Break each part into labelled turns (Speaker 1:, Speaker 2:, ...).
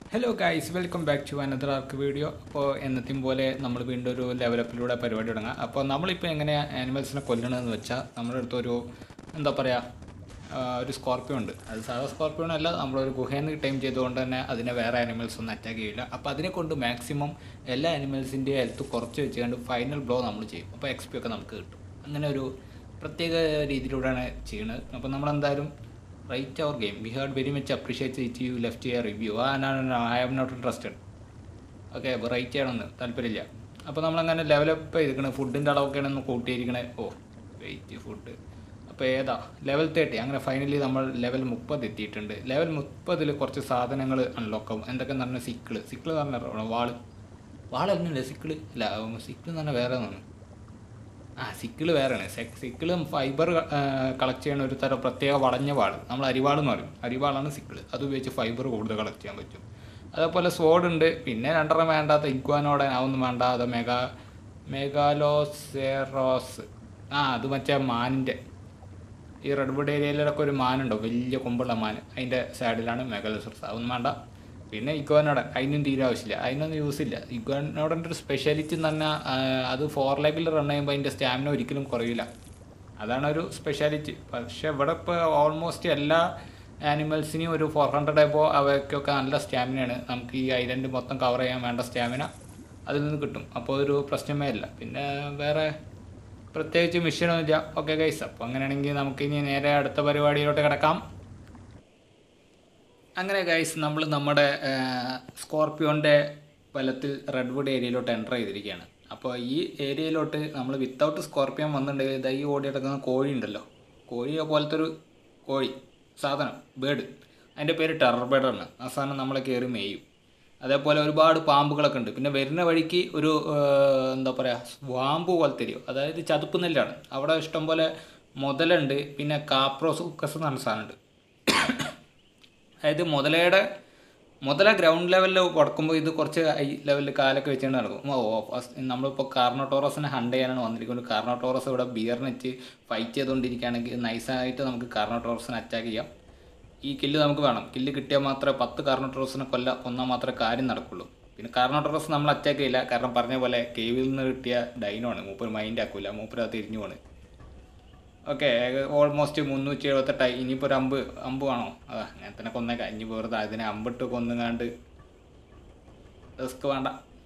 Speaker 1: Hello guys, welcome back to another Ark video. അപ്പോൾ എന്നത്തെയും പോലെ നമ്മൾ വീണ്ടും ഒരു ലെവലപ്പിലൂടെ പരിപാടി തുടങ്ങാം. അപ്പോൾ നമ്മളിപ്പോൾ എങ്ങനെയാണ് ആനിമൽസിനെ കൊല്ലണമെന്ന് വെച്ചാൽ നമ്മുടെ അടുത്തൊരു എന്താ പറയുക ഒരു സ്കോർപ്പിയോ ഉണ്ട്. അത് സാധാ സ്കോർപ്പിയോ അല്ല, നമ്മളൊരു ഗുഹയിൽ നിന്ന് ടൈം ചെയ്തുകൊണ്ട് തന്നെ അതിനെ വേറെ ആനിമൽസ് ഒന്നും അറ്റാക്ക് ചെയ്യില്ല. അപ്പോൾ അതിനെ കൊണ്ട് മാക്സിമം എല്ലാ ആനിമൽസിൻ്റെയും ഹെൽത്ത് കുറച്ച് വെച്ചുകൊണ്ട് ഫൈനൽ ബ്ലോ നമ്മൾ ചെയ്യും. അപ്പോൾ എക്സ്പി ഒക്കെ നമുക്ക് കിട്ടും. അങ്ങനെ ഒരു പ്രത്യേക രീതിയിലൂടെയാണ് ചെയ്യുന്നത്. അപ്പോൾ നമ്മളെന്തായാലും rate our game. We had very much appreciate it you left your review. I am not interested. Okay, അപ്പോൾ റൈറ്റ് ചെയ്യണമെന്ന് താല്പര്യമില്ല. അപ്പോൾ നമ്മളങ്ങനെ ലെവലപ്പ് ചെയ്തിരിക്കണേ. ഫുഡിൻ്റെ അളവൊക്കെയാണ് ഒന്ന് കൂട്ടിയിരിക്കണേ. Wait food. അപ്പോൾ ഏതാ ലെവൽ 30. അങ്ങനെ ഫൈനലി നമ്മൾ ലെവൽ 30 എത്തിയിട്ടുണ്ട്. ലെവൽ 30 കുറച്ച് സാധനങ്ങൾ അൺലോക്ക് ആവും. എന്തൊക്കെയെന്ന് പറഞ്ഞാൽ സിക്കിൾ എന്ന് പറഞ്ഞാൽ വാളല്ലേ സിക്കിൾ ഇല്ല, സിക്കിൾ എന്ന് പറഞ്ഞാൽ വേറെ ഒന്നാണ്. സിക്കിൾ വേറെയാണ്. സിക്കിളും ഫൈബർ കളക്ട് ചെയ്യുന്ന ഒരു തരം പ്രത്യേക വളഞ്ഞ വാൾ, നമ്മൾ അരിവാളെന്ന് പറയും. അരിവാളാണ് സിക്കിൾ. അത് ഉപയോഗിച്ച് ഫൈബർ കൂടുതൽ കളക്ട് ചെയ്യാൻ പറ്റും. അതേപോലെ സ്വോർഡ് ഉണ്ട്. പിന്നെ രണ്ടെണ്ണം വേണ്ടാത്ത ഇഗ്വാനോടെ അതൊന്നും വേണ്ട. അത് മെഗാലോസെറോസ്. അത് മറ്റേ മാനിൻ്റെ ഈ റെഡ്വുഡ് ഏരിയയിലൊക്കെ ഒരു മാനുണ്ടോ, വലിയ കൊമ്പുള്ള മാൻ. അതിൻ്റെ സൈഡിലാണ് മെഗാലോസെറോസ്. അതൊന്നും വേണ്ട. പിന്നെ ഇഗ്വാനോടൻ, അതിനും തീരെ ആവശ്യമില്ല, അതിനൊന്നും യൂസ് ഇല്ല. ഇഗ്വാനോടൻ്റെ ഒരു സ്പെഷ്യാലിറ്റി എന്ന് പറഞ്ഞാൽ അത് 4 ലെഗിൽ റൺ ചെയ്യുമ്പോൾ അതിൻ്റെ സ്റ്റാമിന ഒരിക്കലും കുറയില്ല. അതാണ് ഒരു സ്പെഷ്യാലിറ്റി. പക്ഷേ ഇവിടെ ഇപ്പോൾ ഓൾമോസ്റ്റ് എല്ലാ ആനിമൽസിനെയും ഒരു 400 എബോ അവയ്ക്കൊക്കെ നല്ല സ്റ്റാമിനയാണ്. നമുക്ക് ഈ ഐലൻഡ് മൊത്തം കവർ ചെയ്യാൻ വേണ്ട സ്റ്റാമിന അതിൽ നിന്ന് കിട്ടും. അപ്പോൾ ഒരു പ്രശ്നമേ ഇല്ല. പിന്നെ വേറെ പ്രത്യേകിച്ച് മിഷനൊന്നുമില്ല. ഓക്കെ ഗൈസ്, അപ്പോൾ അങ്ങനെയാണെങ്കിൽ നമുക്കിനി നേരെ അടുത്ത പരിപാടിയിലോട്ട് കിടക്കാം. അങ്ങനെ ഗൈസ്, നമ്മൾ നമ്മുടെ സ്കോർപ്പിയോൻ്റെ ബലത്തിൽ റെഡ്വുഡ് ഏരിയയിലോട്ട് എൻ്റർ ചെയ്തിരിക്കുകയാണ്. അപ്പോൾ ഈ ഏരിയയിലോട്ട് നമ്മൾ വിത്തൗട്ട് സ്കോർപ്പിയോൻ വന്നിട്ടുണ്ടെങ്കിൽ ഈ ഓടി കിടക്കുന്ന കോഴി ഉണ്ടല്ലോ, കോഴിയെ പോലത്തെ ഒരു കോഴി സാധനം, ബേഡ്, അതിൻ്റെ പേര് ടെറർ ബേഡാണ്. ആ സാധനം നമ്മളെ കയറി മേയും. അതേപോലെ ഒരുപാട് പാമ്പുകളൊക്കെ ഉണ്ട്. പിന്നെ വരുന്ന വഴിക്ക് ഒരു എന്താ പറയുക സ്വാമ്പ് പോലത്തെ തരും, അതായത് ചതുപ്പ് നെല്ലാണ്. അവിടെ ഇഷ്ടംപോലെ മുതലുണ്ട്. പിന്നെ കാപ്രോസുക്കസ് എന്ന് പറഞ്ഞ സാധനമുണ്ട്. അതായത് മുതല ഗ്രൗണ്ട് ലെവലിൽ കൊടുക്കുമ്പോൾ ഇത് കുറച്ച് ഹൈ ലെവലിൽ കാലൊക്കെ വെച്ചുകൊണ്ട് നടക്കും. നമ്മളിപ്പോൾ കാർണോട്ടോറസിനെ ഹണ്ട് ചെയ്യാനാണ് വന്നിരിക്കുന്നത്. കാർണോട്ടോറസ് ഇവിടെ ബിയറിനെച്ച് ഫൈറ്റ് ചെയ്തുകൊണ്ടിരിക്കുകയാണെങ്കിൽ നൈസായിട്ട് നമുക്ക് കാർണോട്ടോറസിനെ അറ്റാക്ക് ചെയ്യാം. ഈ കില്ല് നമുക്ക് വേണം. കില്ല് കിട്ടിയാൽ മാത്രമേ 10 കാർണോട്ടോറസിനെ കൊന്നാൽ മാത്രമേ കാര്യം നടക്കുള്ളൂ. പിന്നെ കാർണോട്ടോറസ് നമ്മൾ അറ്റാക്ക് ചെയ്യില്ല, കാരണം പറഞ്ഞ പോലെ കേവിൽ നിന്ന് കിട്ടിയ ഡൈനോണ്. മൂപ്പർ മൈൻഡ് ആക്കില്ല, മൂപ്പർ അത് തിരിഞ്ഞു പോണ്. Okay, almost 378. ഇനിയിപ്പോൾ ഒരു അമ്പ് വേണോ? ഞാൻ തന്നെ കൊന്നേക്കാം. ഇനി വെറുതെ അതിനെ അമ്പിട്ട് കൊന്നുകാണ്ട് റിസ്ക് വേണ്ട.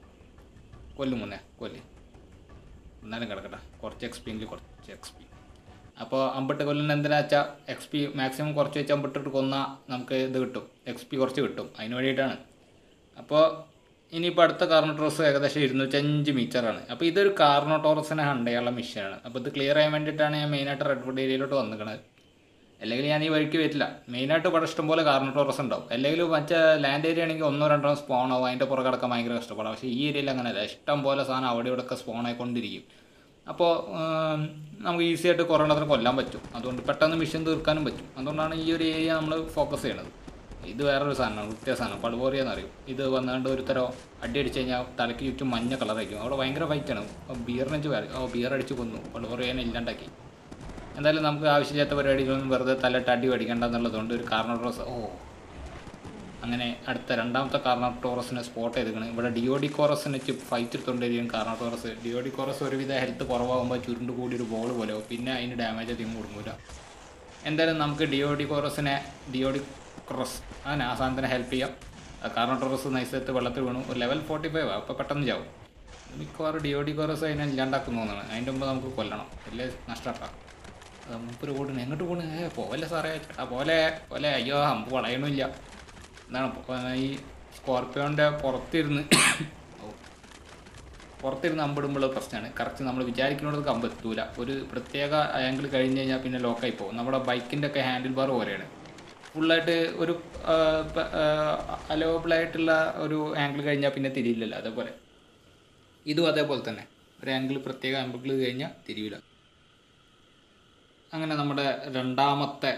Speaker 1: കൊല്ല് എന്നാലും കിടക്കട്ടെ. കുറച്ച് എക്സ്പി. അപ്പോൾ അമ്പിട്ട് കൊല്ലുന്ന എന്തിനാ വെച്ചാൽ എക്സ്പി മാക്സിമം കുറച്ച് വെച്ച് അമ്പിട്ടിട്ട് കൊന്നാൽ നമുക്ക് ഇത് കിട്ടും, എക്സ്പി കുറച്ച് കിട്ടും. അതിന് വേണ്ടിയിട്ടാണ്. അപ്പോൾ ഇനിയിപ്പോൾ അടുത്ത കാർണോട്ടോറസ് ഏകദേശം 205 മീറ്ററാണ്. അപ്പോൾ ഇതൊരു കാർണോട്ടോറസിനെ ഹണ്ട് ചെയ്യാനുള്ള മിഷനാണ്. അപ്പോൾ ഇത് ക്ലിയർ ചെയ്യാൻ വേണ്ടിയിട്ടാണ് ഞാൻ മെയിനായിട്ട് റെഡ്വുഡ് ഏരിയയിലോട്ട് വന്നിരിക്കുന്നത്. അല്ലെങ്കിൽ ഞാൻ ഈ വഴിക്ക് വരില്ല. മെയിനായിട്ട് ഇവിടെ ഇഷ്ടംപോലെ കാർണോട്ടോറസ് ഉണ്ടാവും. അല്ലെങ്കിൽ മറ്റേ ലാൻഡ് ഏരിയ ആണെങ്കിൽ 1-2 സ്പോൺ ആവും. അതിൻ്റെ പുറകെ കിടക്കാൻ ഭയങ്കര കഷ്ടപ്പാടാണ്. പക്ഷേ ഈ ഏരിയയിൽ അങ്ങനെയല്ല. ഇഷ്ടംപോലെ സാധനം അവിടെ ഇവിടെയൊക്കെ സ്പോൺ ആയിക്കൊണ്ടിരിക്കും. അപ്പോൾ നമുക്ക് ഈസി ആയിട്ട് കുറേ എണ്ണത്തിന് കൊല്ലാൻ പറ്റും. അതുകൊണ്ട് പെട്ടെന്ന് മിഷൻ തീർക്കാനും പറ്റും. അതുകൊണ്ടാണ് ഈ ഒരു ഏരിയ നമ്മൾ ഫോക്കസ് ചെയ്യണത്. ഇത് വേറൊരു സാധനമാണ്, വ്യത്യാസമാണ്. പളുപോറിയെന്ന് അറിയും. ഇത് വന്നുകൊണ്ട് ഒരു തരം അടി അടിച്ച് കഴിഞ്ഞാൽ തലയ്ക്ക് ചുറ്റും മഞ്ഞ കളറായിരിക്കും. അവിടെ ഭയങ്കര ഫൈറ്റാണ്. ബിയറിനെച്ച് ബിയർ അടിച്ച് കൊന്നു, പളുപോറിയനെ ഇല്ലാണ്ടാക്കി. എന്തായാലും നമുക്ക് ആവശ്യമില്ലാത്ത പരിപാടികളൊന്നും വെറുതെ തലയിട്ട് അടി മേടിക്കേണ്ട എന്നുള്ളതുകൊണ്ട് ഒരു കാർണോട്ടോറസ്. അങ്ങനെ അടുത്ത രണ്ടാമത്തെ കാർണോട്ടോറസിനെ സ്പോട്ട് ചെയ്തിരിക്കണം. ഇവിടെ ഡിയോഡിക്കോറസിനെ ഫൈറ്റ് എടുത്തുകൊണ്ടിരിക്കും കാർണോട്ടോറസ്. ഡിയോഡിക്കോറസ് ഒരുവിധ ഹെൽത്ത് കുറവാകുമ്പോൾ ചുരുണ്ട് കൂടി ഒരു ബോൾ പോലെ ആവും. പിന്നെ അതിന് ഡാമേജ് അധികം കൊടുക്കില്ല. എന്തായാലും നമുക്ക് ഡിയോഡിക്കോറസ് അങ്ങനെ ആ സാധനത്തിനെ ഹെൽപ്പ് ചെയ്യാം. കാർണോട്ടോറസ് നൈസത്ത് വെള്ളത്തിൽ വീണു. ഒരു ലെവൽ 45 അപ്പോൾ പെട്ടെന്ന് ചാവും. മിക്കവാറും ഡിയോഡിക്കോറസ് അതിനെ ഇല്ലാണ്ടാക്കുന്നു തോന്നുന്നു. അതിൻ്റെ മുമ്പ് നമുക്ക് കൊല്ലണം, വലിയ നഷ്ടമാക്കാം. നമുക്കൊരു കൂടിന് എങ്ങോട്ട് കൂണ് പോലെ സാറേ ചേട്ടാ പോലെ അയ്യോ അമ്പ് വളയണില്ല. എന്താണ് ഈ സ്കോർപ്പിയോൻ്റെ പുറത്തിരുന്ന് അമ്പിടുമ്പോൾ പ്രശ്നമാണ്. കറക്റ്റ് നമ്മൾ വിചാരിക്കുന്നിടത്ത് അമ്പ് എത്തൂല. ഒരു പ്രത്യേക ആംഗിൾ കഴിഞ്ഞ് കഴിഞ്ഞാൽ പിന്നെ ലോക്കായി പോകും. നമ്മുടെ ബൈക്കിൻ്റെ ഒക്കെ ഹാൻഡിൽ ബാർ പോലെയാണ്. ഫുള്ളായിട്ട് ഒരു അലോബിളായിട്ടുള്ള ഒരു ആംഗിൾ കഴിഞ്ഞാൽ പിന്നെ തിരിയില്ലല്ലോ. അതേപോലെ ഇതും അതേപോലെ തന്നെ ഒരു ആംഗിൾ, പ്രത്യേക ആംഗിൾ കഴിഞ്ഞാൽ തിരിയില്ല. അങ്ങനെ നമ്മുടെ രണ്ടാമത്തെ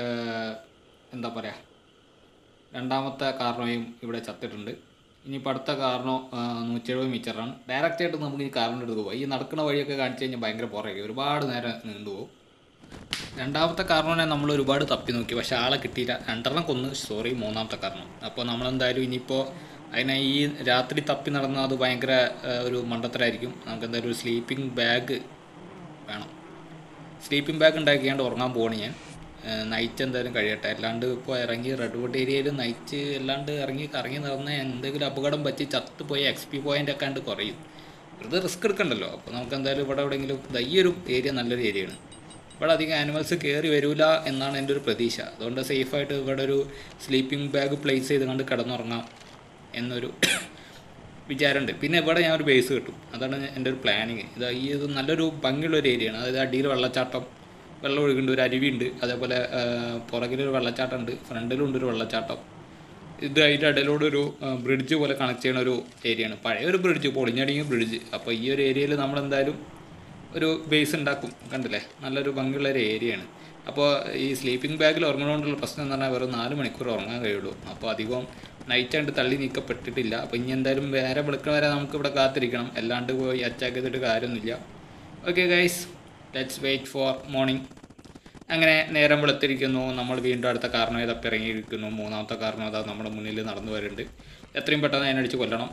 Speaker 1: കാർണോയും ഇവിടെ ചത്തിട്ടുണ്ട്. ഇനിയിപ്പോൾ അടുത്ത കാർണോ 170 മീറ്ററാണ്. ഡയറക്റ്റായിട്ട് നമുക്ക് ഈ കാറിൻ്റെ അടുത്ത് പോകാം. ഈ നടക്കുന്ന വഴിയൊക്കെ കാണിച്ചു കഴിഞ്ഞാൽ ഭയങ്കര പുറകെ ഒരുപാട് നേരം നീണ്ടുപോകും. രണ്ടാമത്തെ കാരണവനെ നമ്മൾ ഒരുപാട് തപ്പി നോക്കി, പക്ഷേ ആളെ കിട്ടിയില്ല. രണ്ടെണ്ണം കൊന്ന്, സോറി, മൂന്നാമത്തെ കാരണം. അപ്പോൾ നമ്മളെന്തായാലും ഇനിയിപ്പോൾ അതിനെ ഈ രാത്രി തപ്പി നടന്നാൽ അത് ഭയങ്കര ഒരു മണ്ടത്തരായിരിക്കും. നമുക്ക് എന്തായാലും ഒരു സ്ലീപ്പിംഗ് ബാഗ് വേണം. സ്ലീപ്പിംഗ് ബാഗ് ഉണ്ടാക്കിയാണ്ട് ഉറങ്ങാൻ പോവാണ് ഞാൻ. നൈറ്റ് എന്തായാലും കഴിയട്ടെ. അല്ലാണ്ട് ഇപ്പോൾ ഇറങ്ങി റെഡ്വുഡ് ഏരിയയിൽ നൈറ്റ് അല്ലാണ്ട് കറങ്ങി നടന്ന് എന്തെങ്കിലും അപകടം പറ്റി ചത്ത് പോയി XP പോയിൻ്റ് ഒക്കെ ആണ്ട് കുറയും. വെറുതെ റിസ്ക് എടുക്കണ്ടല്ലോ. അപ്പോൾ നമുക്ക് എന്തായാലും ഇവിടെ എവിടെയെങ്കിലും ഈ ഒരു ഏരിയ നല്ലൊരു ഏരിയയാണ്. ഇവിടെ അധികം ആനിമൽസ് കയറി വരില്ല എന്നാണ് എൻ്റെ ഒരു പ്രതീക്ഷ. അതുകൊണ്ട് സേഫായിട്ട് ഇവിടെ ഒരു സ്ലീപ്പിംഗ് ബാഗ് പ്ലേസ് ചെയ്ത് കണ്ട് കിടന്നുറങ്ങാം എന്നൊരു വിചാരമുണ്ട്. പിന്നെ ഇവിടെ ഞാൻ ഒരു ബേസ് കിട്ടും, അതാണ് എൻ്റെ ഒരു പ്ലാനിങ്. ഇത് നല്ലൊരു ഭംഗിയുള്ളൊരു ഏരിയയാണ്. അതായത് അടിയിൽ വെള്ളച്ചാട്ടം, വെള്ളം ഒഴുകുന്നുണ്ട്, ഒരു അരുവിയുണ്ട്, അതേപോലെ പുറകിലൊരു വെള്ളച്ചാട്ടം ഉണ്ട്, ഫ്രണ്ടിലുണ്ട് ഒരു വെള്ളച്ചാട്ടം. ഇത് അതിൻ്റെ ഇടയിലൂടെ ഒരു ബ്രിഡ്ജ് പോലെ കണക്ട് ചെയ്യുന്ന ഒരു ഏരിയയാണ്. പഴയ ഒരു ബ്രിഡ്ജ്, പൊളിഞ്ഞടിങ്ങിയ ബ്രിഡ്ജ്. അപ്പോൾ ഈ ഒരു ഏരിയയിൽ നമ്മളെന്തായാലും ഒരു ബേസ് ഉണ്ടാക്കും. കണ്ടില്ലേ, നല്ലൊരു ഭംഗിയുള്ളൊരു ഏരിയയാണ്. അപ്പോൾ ഈ സ്ലീപ്പിംഗ് ബാഗിൽ ഉറങ്ങുന്നതുകൊണ്ടുള്ള പ്രശ്നം എന്ന് പറഞ്ഞാൽ വെറും 4 മണിക്കൂർ ഉറങ്ങാൻ കഴിയുള്ളൂ. അപ്പോൾ അധികം നൈറ്റ് ആയിട്ട് തള്ളി നീക്കപ്പെട്ടിട്ടില്ല. അപ്പോൾ ഇനി എന്തായാലും വേറെ വെളുക്കുന്ന വരെ നമുക്ക് ഇവിടെ കാത്തിരിക്കണം, അല്ലാണ്ട് പോയി അറ്റാക്ക് ചെയ്തിട്ട് കാര്യമൊന്നുമില്ല. Okay guys, let's wait for morning. അങ്ങനെ നേരം വെളുത്തിരിക്കുന്നു. നമ്മൾ വീണ്ടും അടുത്ത കാരണവേ തപ്പിറങ്ങിയിരിക്കുന്നു. മൂന്നാമത്തെ കാരണം അതാ നമ്മുടെ മുന്നിൽ നടന്നു വരുന്നുണ്ട്. എത്രയും പെട്ടെന്ന് അതിനടിച്ച് കൊല്ലണം.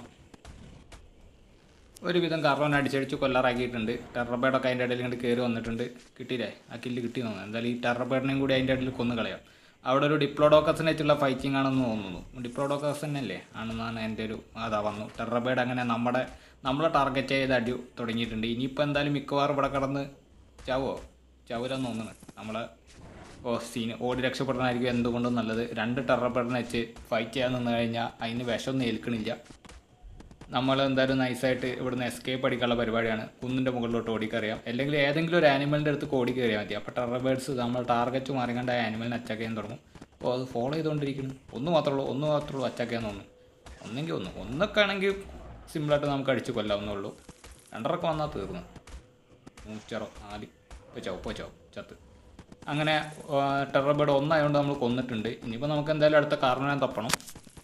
Speaker 1: ഒരുവിധം കാർബൺ അടിച്ചടിച്ച് കൊല്ലാറാക്കിയിട്ടുണ്ട്. ടെറബേഡൊക്കെ അതിൻ്റെ ഇടയിൽ ഇങ്ങോട്ട് കയറി വന്നിട്ടുണ്ട്. കിട്ടിയില്ലേ, ആ കില്ല് കിട്ടി തോന്നുന്നു. എന്തായാലും ഈ ടെറബേഡിനെയും കൂടി അതിൻ്റെ ഇടയിൽ കൊന്നു കളയാം. അവിടെ ഒരു ഡിപ്ലോഡോക്കസിനെ വെച്ചുള്ള ഫൈറ്റിംഗ് ആണെന്ന് തോന്നുന്നു. ഡിപ്ലോഡോക്കസ് തന്നെയല്ലേ ആണെന്നാണ് എൻ്റെ ഒരു വന്നു. ടെറബേഡ് അങ്ങനെ നമ്മളെ ടാർഗറ്റ് ചെയ്ത് അടി തുടങ്ങിയിട്ടുണ്ട്. ഇനിയിപ്പോൾ എന്തായാലും മിക്കവാറും ഇവിടെ കിടന്ന് ചാവൂലെന്ന് തോന്നുന്നു. സീന് ഓടി രക്ഷപ്പെടാനായിരിക്കും എന്തുകൊണ്ടും നല്ലത്. 2 ടെറബേഡിനെ വെച്ച് ഫൈറ്റ് ചെയ്യാൻ നിന്ന് കഴിഞ്ഞാൽ അതിന് വിഷമൊന്നും ഏൽക്കണില്ല. നമ്മൾ എന്തായാലും നൈസായിട്ട് ഇവിടുന്ന് എസ്കേപ്പ് അടിക്കാനുള്ള പരിപാടിയാണ്. കുന്നിൻ്റെ മുകളിലോട്ട് ഓടിക്കറിയാം, അല്ലെങ്കിൽ ഏതെങ്കിലും ഒരു ആനിമലിൻ്റെ അടുത്ത് ഓടി കയറിയാൽ മതി. അപ്പോൾ ടെറബേഡ്സ് നമ്മൾ ടാർഗറ്റ് മാറിക്കണ്ട ആനിമലിനെ അറ്റാക്ക് ചെയ്യാൻ തുടങ്ങും. അപ്പോൾ അത് ഫോളോ ചെയ്തുകൊണ്ടിരിക്കുന്നു. ഒന്ന് മാത്രമേ ഉള്ളൂ അറ്റാക്ക് ചെയ്യാൻ തോന്നുന്നു. ഒന്നൊക്കെ ആണെങ്കിൽ സിമ്പിളായിട്ട് നമുക്ക് അടിച്ച് കൊല്ലാവുന്നുള്ളൂ. 2 വന്നാൽ തീർന്നു. 104 ഇപ്പോൾ ചത്ത്. അങ്ങനെ ടെറബേഡ് 1 ആയതുകൊണ്ട് നമ്മൾ കൊന്നിട്ടുണ്ട്. ഇനിയിപ്പോൾ നമുക്ക് എന്തായാലും അടുത്ത കാർണനെ തപ്പണം.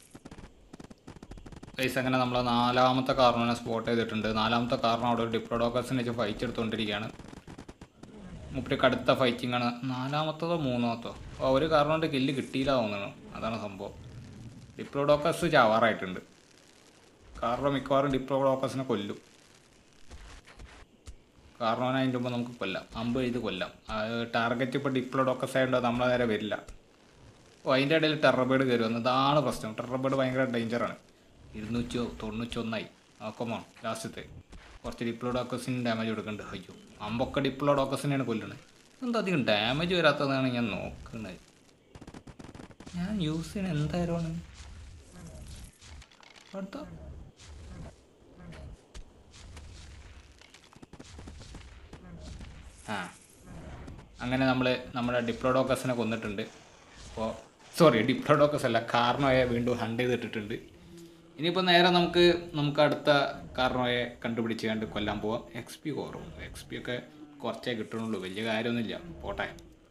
Speaker 1: ഗൈസ്, അങ്ങനെ നമ്മൾ 4ാമത്തെ കാർണനെ സ്പോട്ട് ചെയ്തിട്ടുണ്ട്. 4ാമത്തെ കാർണ അവിടെ ഒരു ഡിപ്ലോഡോക്കസിനെ വെച്ച് ഫൈറ്റ് എടുത്തുകൊണ്ടിരിക്കുകയാണ്. മുപ്പര് കടുത്ത ഫൈറ്റിംഗ് ആണ്. 4ാമത്തതോ 3ാമത്തോ ഒരു കാർണോൻ്റെ കില്ല് കിട്ടിയില്ല തോന്നുന്നു. അതാണ് സംഭവം. ഡിപ്ലോഡോക്കസ് ചാവാറായിട്ടുണ്ട്. കാരണം മിക്കവാറും ഡിപ്ലോഡോക്കസിനെ കൊല്ലും. കാരണം അതിൻ്റെ മുമ്പ് നമുക്ക് കൊല്ലാം, അമ്പ് ചെയ്ത് കൊല്ലാം. ടാർഗറ്റ് ഇപ്പോൾ ഡിപ്ലോഡോക്കസ് ആയതുകൊണ്ട് നമ്മളെ നേരെ വരില്ല. അതിൻ്റെ ഇടയിൽ ടെറബേഡ് കയറി വന്നു. ഇതാണ് പ്രശ്നം. ടെറബേഡ് ഭയങ്കര ഡേഞ്ചറാണ്. 291 നോക്കുമ്പോൾ ലാസ്റ്റത്തെ കുറച്ച് ഡിപ്ലോഡോക്കസിന് ഡാമേജ് കൊടുക്കുന്നുണ്ട്. അയ്യോ, അമ്പൊക്കെ ഡിപ്ലോഡോക്കസിനെയാണ് കൊല്ലുന്നത്. എന്താ അധികം ഡാമേജ് വരാത്തതാണ് ഞാൻ നോക്കുന്നത്. ഞാൻ യൂസ് ചെയ്യണ എന്തായാലും അടുത്ത അങ്ങനെ നമ്മുടെ ഡിപ്ലോഡോക്കസിനെ കൊന്നിട്ടുണ്ട്. അപ്പോൾ ഡിപ്ലോഡോക്കസ് അല്ല, കാർണോയെ വീണ്ടും ഹണ്ട് ചെയ്തിട്ടിട്ടുണ്ട്. ഇനിയിപ്പോൾ നേരെ നമുക്ക് അടുത്ത കാർണോയെ കണ്ടുപിടിച്ച് കണ്ട് കൊല്ലാൻ പോവാം. XP കുറവും. XP ഒക്കെ കുറച്ചേ കിട്ടണുള്ളൂ, വലിയ കാര്യമൊന്നുമില്ല. പോട്ടെ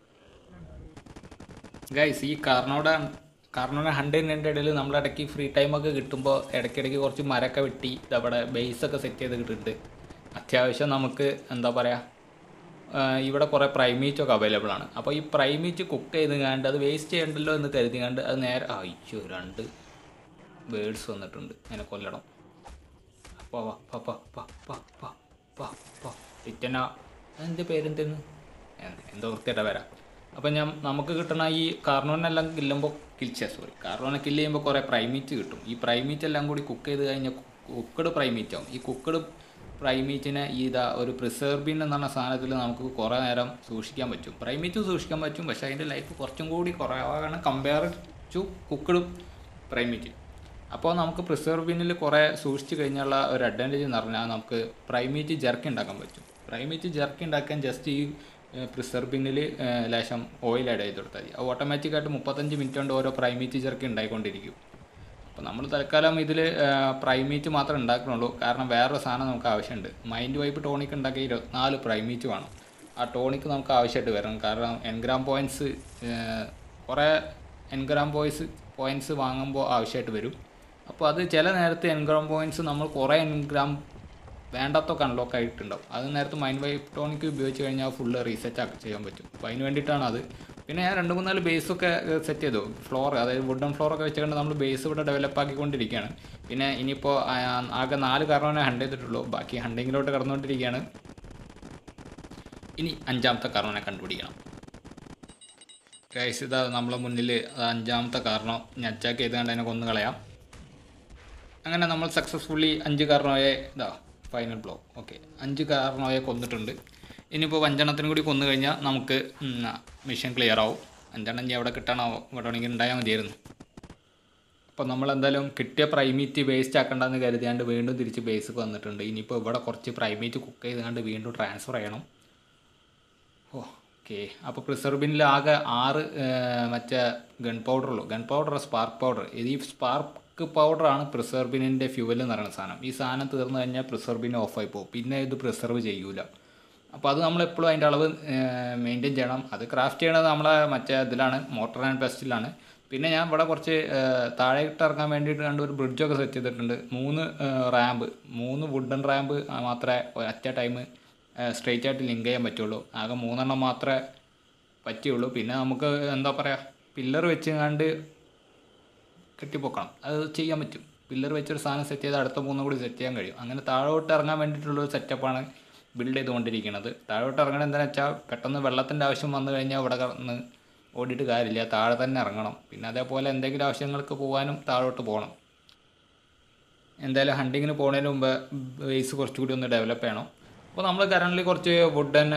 Speaker 1: ഗൈസ്, ഈ കാർണോനെ ഹണ്ട് ചെയ്യുന്നതിൻ്റെ ഇടയിൽ നമ്മളിടയ്ക്ക് ഫ്രീ ടൈമൊക്കെ കിട്ടുമ്പോൾ ഇടയ്ക്കിടയ്ക്ക് കുറച്ച് മരമൊക്കെ വെട്ടി അവിടെ ബേസൊക്കെ സെറ്റ് ചെയ്ത് കിട്ടുന്നുണ്ട്. അത്യാവശ്യം നമുക്ക് എന്താ പറയുക, ഇവിടെ കുറേ പ്രൈമീറ്റൊക്കെ അവൈലബിൾ ആണ്. അപ്പോൾ ഈ പ്രൈമീറ്റ് കുക്ക് ചെയ്ത് കണ്ട് അത് വേസ്റ്റ് ചെയ്യണ്ടല്ലോ എന്ന് കരുതി കണ്ട് അത് നേരെ 2 ബേഡ്സ് വന്നിട്ടുണ്ട്. അതിനെ കൊല്ലണം. ഇറ്റന അതിൻ്റെ പേരെന്തെന്ന് എന്തോ വൃത്തിയായിട്ടാ വരാം. അപ്പം നമുക്ക് കിട്ടണ ഈ കാർണോനെല്ലാം കാർണോനെ കില്ല് ചെയ്യുമ്പോൾ കുറേ പ്രൈമീറ്റ് കിട്ടും. ഈ പ്രൈമീറ്റ് എല്ലാം കൂടി കുക്ക് ചെയ്ത് കഴിഞ്ഞാൽ കുക്കഡ് പ്രൈമീറ്റ് ആവും. ഈ കുക്കഡ് പ്രൈമീറ്റിനെ ഒരു പ്രിസർവ് ബിൻ എന്ന് പറഞ്ഞ സാധനത്തിൽ നമുക്ക് കുറേ നേരം സൂക്ഷിക്കാൻ പറ്റും. പ്രൈമീറ്റ് സൂക്ഷിക്കാൻ പറ്റും, പക്ഷേ അതിൻ്റെ ലൈഫ് കുറച്ചും കൂടി കുറവാണ് കമ്പയർ ടു കുക്കഡ് പ്രൈമീറ്റ്. അപ്പോൾ നമുക്ക് പ്രിസർവ് ബിന്നിൽ കുറേ സൂക്ഷിച്ച് കഴിഞ്ഞുള്ള ഒരു അഡ്വാൻറ്റേജ് എന്ന് പറഞ്ഞാൽ നമുക്ക് പ്രൈമീറ്റ് ജെർക്ക് ഉണ്ടാക്കാൻ പറ്റും. പ്രൈമീറ്റ് ജെർക്ക് ഉണ്ടാക്കാൻ ജസ്റ്റ് ഈ പ്രിസർവ് ബിന്നിൽ ലേശം ഓയിൽ ആഡ് ചെയ്ത് കൊടുത്താൽ മതി. അത് ഓട്ടോമാറ്റിക്കായിട്ട് 35 മിനിറ്റ് കൊണ്ട് ഓരോ പ്രൈമീറ്റ് ജെർക്ക് ഉണ്ടായിക്കൊണ്ടിരിക്കും. അപ്പോൾ നമ്മൾ തൽക്കാലം ഇതിൽ പ്രൈമീറ്റ് മാത്രമേ ഉണ്ടാക്കുന്നുള്ളൂ. കാരണം വേറൊരു സാധനം നമുക്ക് ആവശ്യമുണ്ട്. മൈൻഡ് വൈപ്പ് ടോണിക് ഉണ്ടാക്കി 24 പ്രൈമീറ്റ് വേണം. ആ ടോണിക്ക് നമുക്ക് ആവശ്യമായിട്ട് വരണം. കാരണം എൻഗ്രാം പോയിൻറ്റ്സ് കുറേ എൻഗ്രാം പോയിൻറ്റ്സ് വാങ്ങുമ്പോൾ ആവശ്യമായിട്ട് വരും. അപ്പോൾ അത് ചില നേരത്തെ എൻഗ്രാം പോയിൻറ്റ്സ് നമ്മൾ കുറേ എൻഗ്രാം വേണ്ടാത്തൊക്കെ അൺലോക്ക് ആയിട്ടുണ്ടാവും. അത് നേരത്തെ മൈൻഡ് വൈപ്പ് ടോണിക് ഉപയോഗിച്ച് കഴിഞ്ഞാൽ ഫുള്ള് റീസെറ്റ് ആക്കി ചെയ്യാൻ പറ്റും. അപ്പോൾ അതിന് വേണ്ടിയിട്ടാണ് അത്. പിന്നെ ഞാൻ 2-3 ബേസൊക്കെ സെറ്റ് ചെയ്തു. ഫ്ലോർ, അതായത് വുഡൻ ഫ്ലോറൊക്കെ വെച്ചുകൊണ്ട് നമ്മൾ ബേസ് ഇവിടെ ഡെവലപ്പ് ആക്കിക്കൊണ്ടിരിക്കുകയാണ്. പിന്നെ ഇനിയിപ്പോൾ ആകെ 4 കാരണവനെ ഹണ്ട് ചെയ്തിട്ടുള്ളൂ. ബാക്കി ഹണ്ടിങ്ങിലോട്ട് കടന്നുകൊണ്ടിരിക്കുകയാണ്. ഇനി 5ാമത്തെ കാരണവനെ കണ്ടുപിടിക്കണം. ഗൈസ്, ഇതാ നമ്മളെ മുന്നിൽ 5ാമത്തെ കാരണം ഞാൻ അറ്റാക്ക് ചെയ്തുകൊണ്ട് അതിനെ കൊന്നു കളയാം. അങ്ങനെ നമ്മൾ സക്സസ്ഫുള്ളി 5 കാരണവയെ ഇതാ ഫൈനൽ ബ്ലോ. ഓക്കെ, 5 കാരണവയെ കൊന്നിട്ടുണ്ട്. ഇനിയിപ്പോൾ 5എണ്ണത്തിനും കൂടി കൊന്നു കഴിഞ്ഞാൽ നമുക്ക് മിഷൻ ക്ലിയർ ആവും. 5എണ്ണം ഇനി എവിടെ കിട്ടാനാവോ, ഇവിടെ വേണമെങ്കിൽ ഉണ്ടായാൽ മതിയായിരുന്നു. അപ്പോൾ നമ്മളെന്തായാലും കിട്ടിയ പ്രൈമീറ്റ് വേസ്റ്റ് ആക്കണ്ടെന്ന് കരുതിയാണ്ട് വീണ്ടും തിരിച്ച് ബേസിക്ക് വന്നിട്ടുണ്ട്. ഇനിയിപ്പോൾ ഇവിടെ കുറച്ച് പ്രൈമീറ്റ് കുക്ക് ചെയ്തുകൊണ്ട് വീണ്ടും ട്രാൻസ്ഫർ ചെയ്യണം. ഓക്കെ, അപ്പോൾ പ്രിസർബിനിൽ ആകെ 6 മറ്റേ ഗൺ പൗഡറുള്ളൂ. Gun powder, spark powder. ഇത് ഈ സ്പാർക്ക് പൗഡറാണ് പ്രിസർബിനിൻ്റെ ഫ്യൂവൽ എന്ന് പറയുന്ന സാധനം. ഈ സാധനം തീർന്നു കഴിഞ്ഞാൽ പ്രിസർബിന് ഓഫായി പോകും. പിന്നെ ഇത് പ്രിസർവ് ചെയ്യൂല. അപ്പോൾ അത് നമ്മളെപ്പോഴും അതിൻ്റെ അളവ് മെയിൻറ്റെയിൻ ചെയ്യണം. അത് ക്രാഫ്റ്റ് ചെയ്യണത് നമ്മളെ മറ്റേ ഇതിലാണ്, മോട്ടർ ആൻഡ് പെസ്റ്റിലാണ്. പിന്നെ ഞാൻ ഇവിടെ കുറച്ച് താഴേട്ട് ഇറങ്ങാൻ വേണ്ടിയിട്ട് ഒരു ബ്രിഡ്ജൊക്കെ സെറ്റ് ചെയ്തിട്ടുണ്ട്. 3 വുഡൻ റാമ്പ് മാത്രമേ ഒറ്റ ടൈം സ്ട്രെയിറ്റ് ആയിട്ട് ലിങ്ക് ചെയ്യാൻ പറ്റുള്ളൂ. ആകെ 3 എണ്ണം മാത്രമേ പറ്റുള്ളൂ. പിന്നെ നമുക്ക് എന്താ പറയുക, പില്ലർ വെച്ചുകൊണ്ട് കെട്ടിപ്പൊക്കണം. അത് ചെയ്യാൻ പറ്റും. പില്ലർ വെച്ചൊരു സാധനം സെറ്റ് ചെയ്ത് അടുത്ത 3 കൂടി സെറ്റ് ചെയ്യാൻ കഴിയും. അങ്ങനെ താഴോട്ട് ഇറങ്ങാൻ വേണ്ടിയിട്ടുള്ളൊരു സെറ്റപ്പാണ് ബിൽഡ് ചെയ്തുകൊണ്ടിരിക്കുന്നത്. താഴോട്ട് ഇറങ്ങണം എന്താണെന്ന് വെച്ചാൽ പെട്ടെന്ന് വെള്ളത്തിൻ്റെ ആവശ്യം വന്നു കഴിഞ്ഞാൽ ഇവിടെ കടന്ന് ഓടിയിട്ട് കാര്യമില്ല, താഴെ തന്നെ ഇറങ്ങണം. പിന്നെ അതേപോലെ എന്തെങ്കിലും ആവശ്യങ്ങൾക്ക് പോകാനും താഴോട്ട് പോകണം. എന്തായാലും ഹണ്ടിങ്ങിന് പോകുന്നതിന് മുമ്പ് ബേസ് കുറച്ചുകൂടി ഒന്ന് ഡെവലപ്പ് ചെയ്യണം. അപ്പോൾ നമ്മൾ കറൻ്റ് കുറച്ച് വുഡൻ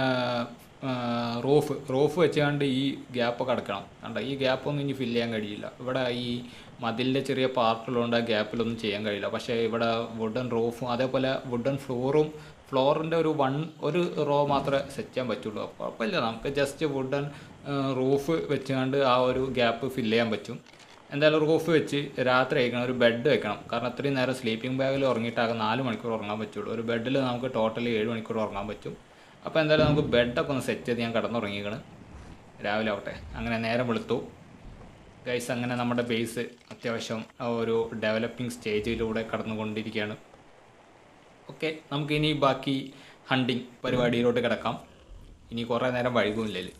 Speaker 1: റൂഫ് വെച്ചുകൊണ്ട് ഈ ഗ്യാപ്പൊക്കെ അടക്കണം. കണ്ടോ, ഈ ഗ്യാപ്പൊന്നും ഇനി ഫില്ല് ചെയ്യാൻ കഴിയില്ല. ഇവിടെ ഈ മതിലിൻ്റെ ചെറിയ പാർട്ടുള്ളതുകൊണ്ട് ആ ഗ്യാപ്പിലൊന്നും ചെയ്യാൻ കഴിയില്ല. പക്ഷേ ഇവിടെ വുഡൻ റൂഫും അതേപോലെ വുഡൻ ഫ്ലോറിൻ്റെ ഒരു റോ മാത്രമേ സെറ്റ് ചെയ്യാൻ പറ്റുള്ളൂ. അപ്പോൾ കുഴപ്പമില്ല, നമുക്ക് ജസ്റ്റ് വുഡൻ റൂഫ് വെച്ചുകൊണ്ട് ആ ഒരു ഗ്യാപ്പ് ഫില്ല് ചെയ്യാൻ പറ്റും. എന്തായാലും റൂഫ് വെച്ച് രാത്രി കഴിക്കണം, ഒരു ബെഡ് വെക്കണം. കാരണം അത്രയും നേരം സ്ലീപ്പിംഗ് ബാഗിൽ ഉറങ്ങിയിട്ടാകെ 4 മണിക്കൂർ ഉറങ്ങാൻ പറ്റുള്ളൂ. ഒരു ബെഡിൽ നമുക്ക് ടോട്ടലി 7 മണിക്കൂർ ഉറങ്ങാൻ പറ്റും. അപ്പോൾ എന്തായാലും നമുക്ക് ബെഡൊക്കെ ഒന്ന് സെറ്റ് ചെയ്ത് ഞാൻ കിടന്നുറങ്ങിക്കണം. രാവിലെ ആവട്ടെ. അങ്ങനെ നേരം വെളുത്തു ഗൈസ്. അങ്ങനെ നമ്മുടെ ബേസ് അത്യാവശ്യം ഒരു ഡെവലപ്പിംഗ് സ്റ്റേജിലൂടെ കടന്നുകൊണ്ടിരിക്കുകയാണ്. ഓക്കെ, നമുക്കിനി ബാക്കി ഹണ്ടിങ് പരിപാടിയിലോട്ട് കിടക്കാം. ഇനി കുറേ നേരം വൈകുമില്ലല്ലോ.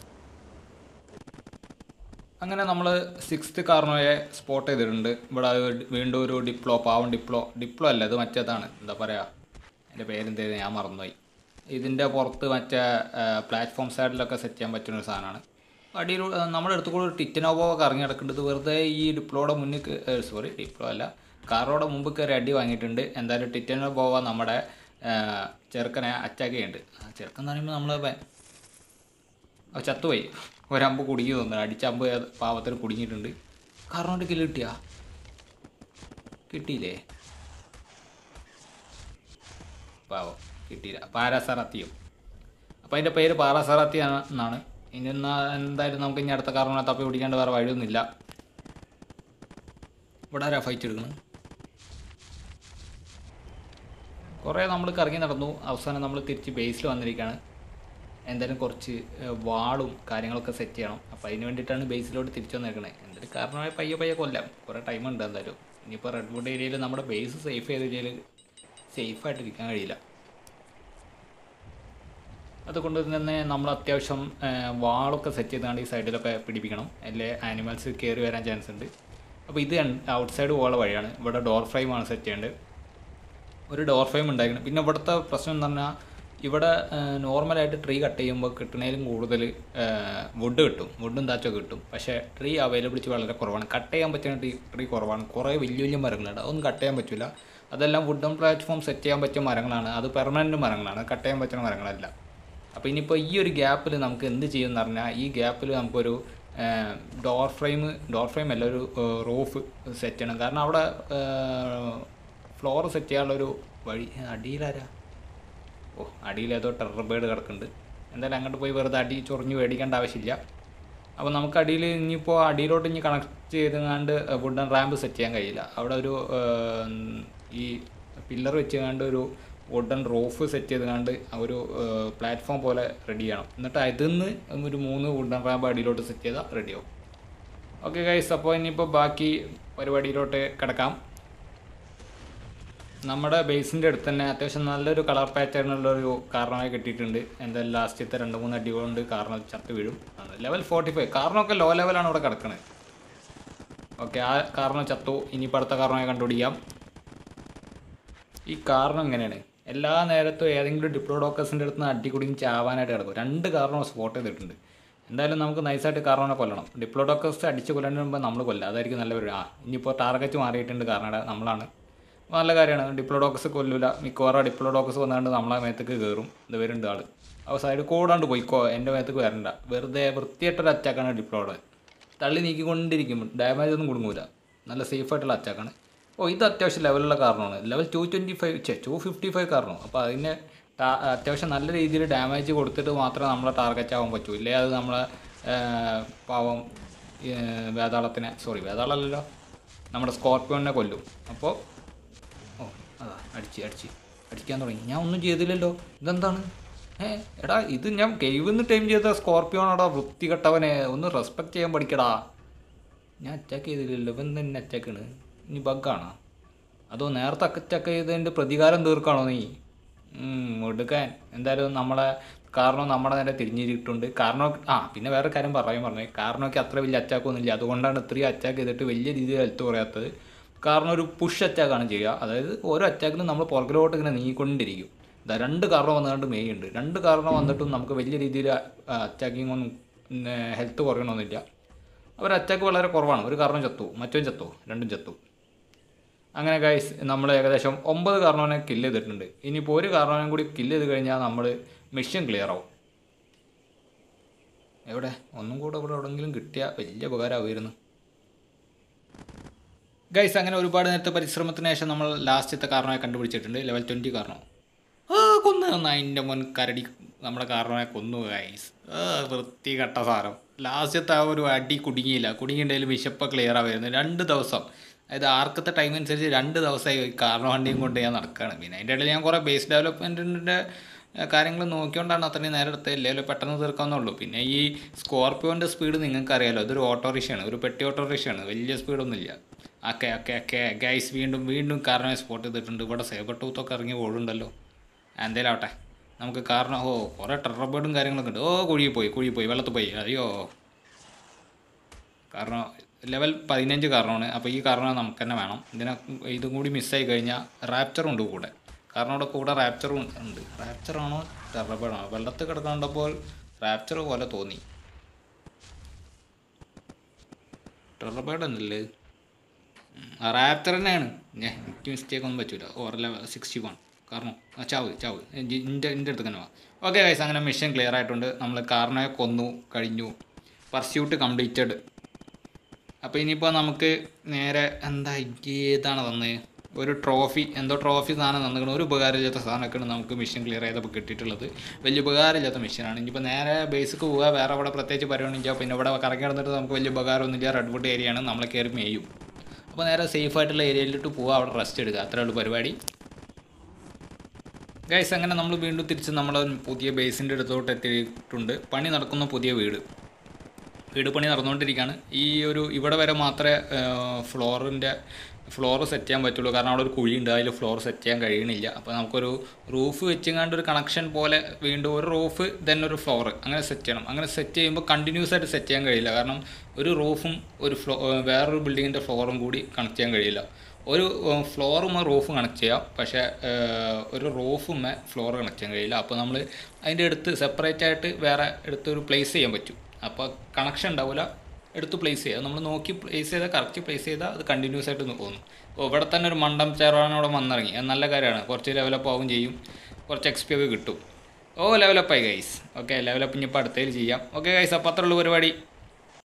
Speaker 1: അങ്ങനെ നമ്മൾ 6th കാർണോയെ സ്പോട്ട് ചെയ്തിട്ടുണ്ട്. ഇവിടെ വീണ്ടും ഒരു പാവം ഡിപ്ലോ അല്ല, ഇത് മറ്റേതാണ്, എന്താ പറയുക, എൻ്റെ പേരെന്തേത് ഞാൻ മറന്നുപോയി. ഇതിൻ്റെ പുറത്ത് മറ്റേ പ്ലാറ്റ്ഫോം സൈഡിലൊക്കെ സെറ്റ് ചെയ്യാൻ പറ്റുന്നൊരു സാധനമാണ്. അടിയിൽ നമ്മുടെ അടുത്ത് കൂടെ ഒരു ടിറ്റനോവോ ഒക്കെ ഇറങ്ങി കിടക്കുന്നുണ്ട്. മുന്നിൽ ഡിപ്ലോ അല്ല, കാറോടെ മുമ്പ് കയറി അടി വാങ്ങിയിട്ടുണ്ട്. എന്തായാലും ടിറ്റനോവോ നമ്മുടെ ചെറുക്കനെ അറ്റാക്ക് ചെയ്യുന്നുണ്ട്. ചെറുക്കൻ എന്ന് പറയുമ്പോൾ നമ്മൾ ചത്തുപോയി. ഒരമ്പ് കുടുങ്ങി തോന്നുന്നു. അടിച്ചമ്പ് പാവത്തിൽ കുടുങ്ങിയിട്ടുണ്ട്. കാറിനോട്ട് കില്ല് കിട്ടിയില്ലേ? പാവം കിട്ടിയില്ല. പാരാസറാത്തിയോ, അപ്പോൾ അതിൻ്റെ പേര് പാരാസറാത്തി എന്നാണ്. ഇനി എന്തായാലും നമുക്ക് ഇനി അടുത്ത കാറിനെ തപ്പി പിടിക്കാണ്ട് വേറെ വഴിയൊന്നുമില്ല. ഇവിടെ ആരാ ഫൈറ്റ് എടുക്കുന്നത്? കുറേ നമ്മൾ കറങ്ങി നടന്നു. അവസാനം നമ്മൾ തിരിച്ച് ബേസിൽ വന്നിരിക്കുകയാണ്. എന്തായാലും കുറച്ച് വാളും കാര്യങ്ങളൊക്കെ സെറ്റ് ചെയ്യണം. അപ്പോൾ അതിന് വേണ്ടിയിട്ടാണ് ബേസിലോട്ട് തിരിച്ചു വന്നിരിക്കണേ. എന്തായാലും കാരണമായി പയ്യെ കൊല്ലാം. കുറേ ടൈമുണ്ട്. എന്തായാലും ഇനിയിപ്പോൾ റെഡ്വുഡ് ഏരിയയിൽ നമ്മുടെ ബേസ് സേഫ് ചെയ്ത ഏരിയയിൽ സേഫായിട്ടിരിക്കാൻ കഴിയില്ല. അതുകൊണ്ട് തന്നെ നമ്മൾ അത്യാവശ്യം വാളൊക്കെ സെറ്റ് ചെയ്തുകൊണ്ട് ഈ സൈഡിലൊക്കെ പിടിപ്പിക്കണം. അല്ലേ ആനിമൽസ് കയറി വരാൻ ചാൻസ് ഉണ്ട്. അപ്പോൾ ഇത് ഔട്ട്സൈഡ് പോകാനുള്ള വഴിയാണ്. ഇവിടെ ഡോർ ഫ്രെയിമാണ് സെറ്റ് ചെയ്യേണ്ടത്. ഒരു ഡോർ ഫ്രെയിം ഉണ്ടായിരിക്കണം. പിന്നെ ഇവിടുത്തെ പ്രശ്നം എന്ന് പറഞ്ഞാൽ ഇവിടെ നോർമലായിട്ട് ട്രീ കട്ട് ചെയ്യുമ്പോൾ കിട്ടുന്നതിലും കൂടുതൽ വുഡ് കിട്ടും, വുഡും താച്ചൊക്കെ കിട്ടും. പക്ഷേ ട്രീ അവൈലബിലിറ്റി വളരെ കുറവാണ്. കട്ട് ചെയ്യാൻ പറ്റുന്ന ട്രീ കുറവാണ്. കുറേ വലിയ മരങ്ങളുണ്ട്, അതൊന്നും കട്ട് ചെയ്യാൻ പറ്റില്ല. അതെല്ലാം വുഡൻ പ്ലാറ്റ്ഫോം സെറ്റ് ചെയ്യാൻ പറ്റിയ മരങ്ങളാണ്. അത് പെർമനൻറ്റ് മരങ്ങളാണ്, കട്ട് ചെയ്യാൻ പറ്റുന്ന മരങ്ങളല്ല. അപ്പോൾ ഇനിയിപ്പോൾ ഈ ഒരു ഗ്യാപ്പിൽ നമുക്ക് എന്ത് ചെയ്യുമെന്ന് പറഞ്ഞാൽ, ഈ ഗ്യാപ്പിൽ നമുക്കൊരു ഡോർ ഫ്രെയിം അല്ല, ഒരു റൂഫ് സെറ്റ് ചെയ്യണം. കാരണം അവിടെ ഫ്ലോർ സെറ്റ് ചെയ്യാനുള്ളൊരു വഴി അടിയിലാരാ? അടിയിൽ ഏതോ ടെറർ ബേർഡ് കിടക്കുന്നുണ്ട്. എന്തായാലും അങ്ങോട്ട് പോയി വെറുതെ അടി ചൊറിഞ്ഞ് മേടിക്കേണ്ട ആവശ്യമില്ല. അപ്പോൾ നമുക്ക് അടിയിൽ ഇനിയിപ്പോൾ അടിയിലോട്ട് ഇനി കണക്ട് ചെയ്തുകൊണ്ട് വുഡൻ റാമ്പ് സെറ്റ് ചെയ്യാൻ കഴിയില്ല. അവിടെ ഒരു ഈ പില്ലർ വെച്ചുകൊണ്ട് ഒരു വുഡൻ റൂഫ് സെറ്റ് ചെയ്തുകൊണ്ട് ഒരു പ്ലാറ്റ്ഫോം പോലെ റെഡി ചെയ്യണം. എന്നിട്ട് അതിൽ നിന്ന് ഒരു 3 വുഡൻ റാമ്പ് അടിയിലോട്ട് സെറ്റ് ചെയ്താൽ റെഡിയാവും. ഓക്കെ ഗൈസ്, അപ്പോൾ ഇനിയിപ്പോൾ ബാക്കി പരിപാടിയിലോട്ട് കിടക്കാം. നമ്മുടെ ബേസിൻ്റെ അടുത്ത് തന്നെ അത്യാവശ്യം നല്ലൊരു കളർ പാറ്റേണുള്ളൊരു കാരണമായി കിട്ടിയിട്ടുണ്ട്. എന്തായാലും ലാസ്റ്റത്തെ 2-3 അടികളുണ്ട് കാരണം ചത്ത് വീഴും. ലെവൽ 45. കാരണമൊക്കെ ലോ ലെവലാണ് ഇവിടെ കിടക്കുന്നത്. ഓക്കെ, ആ കാരണം ചത്തു. ഇനിയിപ്പോൾ അടുത്ത കാരണമായി കണ്ടുപിടിക്കാം. ഈ കാരണം എങ്ങനെയാണ് എല്ലാ നേരത്തും ഏതെങ്കിലും ഡിപ്ലോഡോക്കസിൻ്റെ അടുത്ത് നിന്ന് അടി കുടുങ്ങി ചാവാനായിട്ട് കിടക്കും. 2 കാരണം സ്പോട്ട് ചെയ്തിട്ടുണ്ട്. എന്തായാലും നമുക്ക് നൈസായിട്ട് കാരണനെ കൊല്ലണം. ഡിപ്ലോഡോക്കസ് അടിച്ച് കൊല്ലുന്നതിന് മുമ്പ് നമ്മൾ കൊല്ലുക, അതായിരിക്കും നല്ല ഒരു ഇനിയിപ്പോൾ ടാർഗറ്റ് മാറിയിട്ടുണ്ട് കാരണം നമ്മളാണ്. നല്ല കാര്യമാണ്. ഡിപ്ലോഡോക്കസ് കൊല്ലില്ല. മിക്കവാറും ഡിപ്ലോഡോക്കസ് വന്നുകൊണ്ട് നമ്മളെ മേത്തേക്ക് കയറും. ഇത് വരുന്നുണ്ട് ആൾ. ആ സൈഡ് കൂടാണ്ട് പോയിക്കോ, എൻ്റെ മേത്തേക്ക് വരണ്ട. വെറുതെ വൃത്തിയായിട്ടൊരു അറ്റാക്കാണ് ഡിപ്ലോഡ്. തള്ളി നീക്കിക്കൊണ്ടിരിക്കും, ഡാമേജ് ഒന്നും കൊടുങ്ങൂല. നല്ല സേഫായിട്ടുള്ള അറ്റാക്കാണ്. ഇത് അത്യാവശ്യം ലെവലുള്ള കാരണമാണ്. ലെവൽ 255 കാരണം. അപ്പോൾ അതിന് അത്യാവശ്യം നല്ല രീതിയിൽ ഡാമേജ് കൊടുത്തിട്ട് മാത്രമേ നമ്മളെ ടാർഗറ്റ് ആവാൻ പറ്റൂ. ഇല്ലേ അത് നമ്മളെ പാവം വേതാളമല്ലല്ലോ, നമ്മുടെ സ്കോർപ്പിയോണിനെ കൊല്ലും. അപ്പോൾ അതാ അടിക്കാൻ തുടങ്ങി. ഞാൻ ഒന്നും ചെയ്തില്ലല്ലോ, ഇതെന്താണ്? എടാ ഇത് ഞാൻ കെയ്വിന്ന് ടൈം ചെയ്ത സ്കോർപ്പിയോണാടാ, വൃത്തികെട്ടവനെ. ഒന്ന് റെസ്പെക്റ്റ് ചെയ്യാൻ പഠിക്കടാ. ഞാൻ അറ്റാക്ക് ചെയ്തില്ലല്ലോ, ഇവൻ തന്നെ അറ്റാക്കാണ്. ഇനി ബഗ്ഗാണോ അതോ നേരത്തെ അറ്റാക്ക് ചെയ്തതിൻ്റെ പ്രതികാരം തീർക്കാണോ നീ? എടുക്കാൻ എന്തായാലും നമ്മളെ കാരണം നമ്മുടെ നേരെ തിരിഞ്ഞിട്ടുണ്ട്. കാരണം പിന്നെ വേറെ കാര്യം പറഞ്ഞേ, കാരണമൊക്കെ അത്ര വലിയ അറ്റാക്കൊന്നുമില്ല. അതുകൊണ്ടാണ് ഇത്രയും അറ്റാക്ക് ചെയ്തിട്ട് വലിയ രീതിയിൽ ഹെൽത്ത് കുറയാത്തത്. കാരണം ഒരു പുഷ് അറ്റാക്കാണ് ചെയ്യുക. അതായത് ഓരോ അറ്റാക്കിനും നമ്മൾ പുറകിലോട്ട് ഇങ്ങനെ നീങ്ങിക്കൊണ്ടിരിക്കും. 2 കാരണം വന്നുകൊണ്ട് മെയ്യുണ്ട്. 2 കാരണം വന്നിട്ടും നമുക്ക് വലിയ രീതിയിൽ അറ്റാക്കിങ് ഒന്നും ഹെൽത്ത് കുറയണമെന്നില്ല. അവർ അറ്റാക്ക് വളരെ കുറവാണ്. ഒരു കാരണം ചത്തു, മറ്റോ ചത്തു, 2 ചത്തു. അങ്ങനെ ഗൈസ് നമ്മൾ ഏകദേശം 9 കാരണവനെ കില്ല് ചെയ്തിട്ടുണ്ട്. ഇനിയിപ്പോൾ ഒരു കാരണവനും കൂടി കില്ല് ചെയ്ത് കഴിഞ്ഞാൽ നമ്മൾ മിഷൻ ക്ലിയർ ആവും. എവിടെ ഒന്നും കൂടെ ഇവിടെ എവിടെയെങ്കിലും കിട്ടിയാൽ വലിയ ഉപകാരമായിരുന്നു ഗൈസ്. അങ്ങനെ ഒരുപാട് നേരത്തെ പരിശ്രമത്തിന് ശേഷം നമ്മൾ ലാസ്റ്റത്തെ കാരണമായി കണ്ടുപിടിച്ചിട്ടുണ്ട്. ലെവൽ 20 കാരണം. കൊന്നു അതിൻ്റെ മുൻ കരടി നമ്മുടെ കാരണമായി കൊന്നു ഗൈസ്. വൃത്തികെട്ട സാരം. ലാസ്റ്റത്തെ ആ ഒരു അടി കുടുങ്ങിയിട്ടുണ്ടെങ്കിൽ വിശപ്പ് ക്ലിയർ ആവുമായിരുന്നു. 2 ദിവസം, അതായത് ആർക്കത്തെ ടൈം അനുസരിച്ച് 2 ദിവസമായി കാരണം വണ്ടിയും കൊണ്ട് ഞാൻ നടക്കുകയാണ്. പിന്നെ അതിൻ്റെ ഇടയിൽ ഞാൻ കുറേ ബേസ് ഡെവലപ്മെൻറ്റിൻ്റെ കാര്യങ്ങൾ നോക്കിക്കൊണ്ടാണ് അത്രയും നേരം എടുത്തത്. ഇല്ലല്ലോ പെട്ടെന്ന് തീർക്കാവുന്നുള്ളൂ. പിന്നെ ഈ സ്കോർപ്പിയോൻ്റെ സ്പീഡ് നിങ്ങൾക്കറിയാമല്ലോ, അതൊരു ഓട്ടോറിക്ഷയാണ്, ഒരു പെട്ടി ഓട്ടോറിക്ഷയാണ്, വലിയ സ്പീഡൊന്നുമില്ല. ഓക്കെ ഗൈസ് വീണ്ടും കാരണമായി സ്പോട്ട് ചെയ്തിട്ടുണ്ട്. ഇവിടെ സേബർ ടൂത്തൊക്കെ ഇറങ്ങി ഓടുണ്ടല്ലോ. എന്തേലും ആവട്ടെ, നമുക്ക് കാരണം കുറേ ടെറർ ബേർഡും കാര്യങ്ങളൊക്കെ ഉണ്ട്. കുഴി പോയി വെള്ളത്തിൽ പോയി. അയ്യോ, കാരണം ലെവൽ 15 കാരണമാണ്. അപ്പോൾ ഈ കാരണം നമുക്ക് തന്നെ വേണം. ഇതും കൂടി മിസ്സായി കഴിഞ്ഞാൽ റാപ്ചറും ഉണ്ട് കൂടെ. കാരണം ഇവിടെ കൂടെ റാപ്ചറും ഉണ്ട്. റാപ്ചറാണോ ടെറർ ബേർഡാണോ? വെള്ളത്തിൽ കിടക്കണ്ടപ്പോൾ റാപ്ചർ പോലെ തോന്നി. ടെറർ ബേർഡ് എന്നല്ലേ? റാപ്ചർ തന്നെയാണ്. എനിക്ക് മിസ്റ്റേക്ക് ഒന്നും പറ്റില്ല. ലെവൽ 61 കാരണം ചാവ് എൻ്റെ അടുത്ത് തന്നെ വാ. ഓക്കെ ഗൈസ്, അങ്ങനെ മിഷൻ ക്ലിയർ ആയിട്ടുണ്ട്. നമ്മൾ കാറിനെ കൊന്നു കഴിഞ്ഞു. Pursuit completed. അപ്പോൾ ഇനിയിപ്പോൾ നമുക്ക് നേരെ ഏതാണ് തന്നത്? ഒരു ട്രോഫി സാധനം തന്നിരിക്കണം. ഒരു ഉപകാരമില്ലാത്ത സാധനമൊക്കെയാണ് നമുക്ക് മിഷൻ ക്ലിയർ ചെയ്തപ്പോൾ കിട്ടിയിട്ടുള്ളത്. വലിയ ഉപകാരമില്ലാത്ത മിഷനാണ്. ഇനിയിപ്പോൾ നേരെ ബേസിക്ക് പോവുക. വേറെ അവിടെ പ്രത്യേകിച്ച് പരിഗണിക്കുക. പിന്നെ ഇവിടെ കറങ്ങി നടന്നിട്ട് നമുക്ക് വലിയ ഉപകാരമൊന്നുമില്ല. റെഡ്വുഡ് ഏരിയയാണ്, നമ്മളെ കയറി മേയും. അപ്പോൾ നേരെ സേഫായിട്ടുള്ള ഏരിയയിലിട്ട് പോവുക, അവിടെ റെസ്റ്റ് എടുക്കുക. അത്രേ ഉള്ളൂ പരിപാടി ഗൈസ്. അങ്ങനെ നമ്മൾ വീണ്ടും തിരിച്ച് നമ്മളെ പുതിയ ബേസിൻ്റെ അടുത്തോട്ട് എത്തിയിട്ടുണ്ട്. പണി നടക്കുന്ന പുതിയ വീട് പണി നടന്നുകൊണ്ടിരിക്കുകയാണ്. ഇവിടെ വരെ മാത്രമേ ഫ്ലോർ സെറ്റ് ചെയ്യാൻ പറ്റുള്ളൂ. കാരണം അവിടെ ഒരു കുഴിയുണ്ട്, അതിൽ ഫ്ലോർ സെറ്റ് ചെയ്യാൻ കഴിയണില്ല. അപ്പോൾ നമുക്കൊരു റൂഫ് വെച്ചെങ്ങാണ്ട് ഒരു കണക്ഷൻ പോലെ വീണ്ടും ഒരു റൂഫ് ഒരു ഫ്ലോർ അങ്ങനെ സെറ്റ് ചെയ്യണം. അങ്ങനെ സെറ്റ് ചെയ്യുമ്പോൾ കണ്ടിന്യൂസ് ആയിട്ട് സെറ്റ് ചെയ്യാൻ കഴിയില്ല. കാരണം ഒരു റൂഫും വേറൊരു ബിൽഡിങ്ങിൻ്റെ ഫ്ലോറും കൂടി കണക്ട് ചെയ്യാൻ കഴിയില്ല. ഒരു ഫ്ലോറും റൂഫും കണക്ട് ചെയ്യാം, പക്ഷേ ഒരു റൂഫും ഫ്ലോർ കണക്ട് ചെയ്യാൻ കഴിയില്ല. അപ്പോൾ നമ്മൾ അതിൻ്റെ അടുത്ത് സെപ്പറേറ്റ് ആയിട്ട് വേറെ എടുത്ത് ഒരു പ്ലേസ് ചെയ്യാൻ പറ്റും. അപ്പോൾ കണക്ഷൻ ഉണ്ടാവില്ല. എടുത്ത് പ്ലേസ് ചെയ്യുക, നമ്മൾ നോക്കി പ്ലേസ് ചെയ്താൽ കറക്റ്റ് പ്ലേസ് ചെയ്താൽ അത് കണ്ടിന്യൂസ് ആയിട്ട് പോകുന്നു. അപ്പോൾ ഇവിടെ തന്നെ ഒരു മണ്ടം ചേർവാനോടെ വന്നിറങ്ങി. അത് നല്ല കാര്യമാണ്. കുറച്ച് ലെവലപ്പ് ആവും ചെയ്യും, കുറച്ച് XP ഒക്കെ കിട്ടും. ലെവലപ്പായി ഗൈസ്. ഓക്കെ, ലെവലപ്പ് ഇനിയിപ്പോൾ അടുത്തതിൽ ചെയ്യാം. ഓക്കെ ഗൈസ്, അപ്പോൾ അത്രയുള്ള പരിപാടി.